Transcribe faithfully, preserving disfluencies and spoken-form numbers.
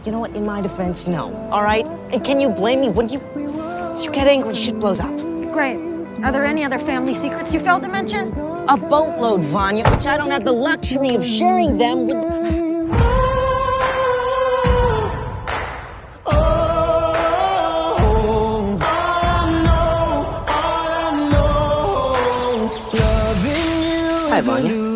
You know what? In my defense, no. All right? And can you blame me when you... you get angry, shit blows up. Great. Are there any other family secrets you failed to mention? A boatload, Vanya, which I don't have the luxury of sharing them with... Hi, Vanya.